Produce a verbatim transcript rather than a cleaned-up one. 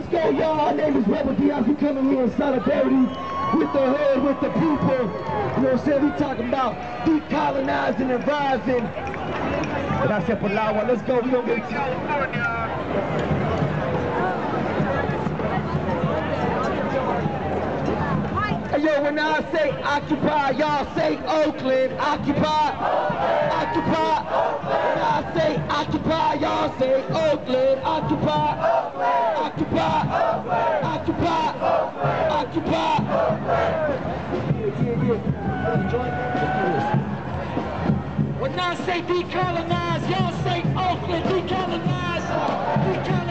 let's go, y'all. Our name is Rebel Diaz. We coming here in solidarity with the hood, with the people. You know what I'm saying? We talking about decolonizing and rising. Gracias por el agua. Let's go. We gonna get it. Hey, yo, when I say occupy, y'all say Oakland. Occupy, occupy. When I say occupy, y'all say Oakland. Occupy, occupy, occupy, occupy. When I say decolonize, y'all say Oakland. Decolonize, decolonize.